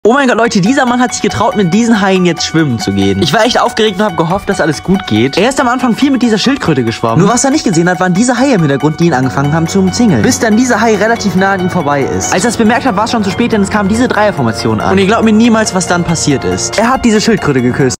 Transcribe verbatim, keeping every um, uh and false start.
Oh mein Gott, Leute, dieser Mann hat sich getraut, mit diesen Haien jetzt schwimmen zu gehen. Ich war echt aufgeregt und habe gehofft, dass alles gut geht. Er ist am Anfang viel mit dieser Schildkröte geschwommen. Nur was er nicht gesehen hat, waren diese Haie im Hintergrund, die ihn angefangen haben zu umzingeln. Bis dann dieser Hai relativ nah an ihm vorbei ist. Als er es bemerkt hat, war es schon zu spät, denn es kam diese Dreierformation an. Und ihr glaubt mir niemals, was dann passiert ist. Er hat diese Schildkröte geküsst.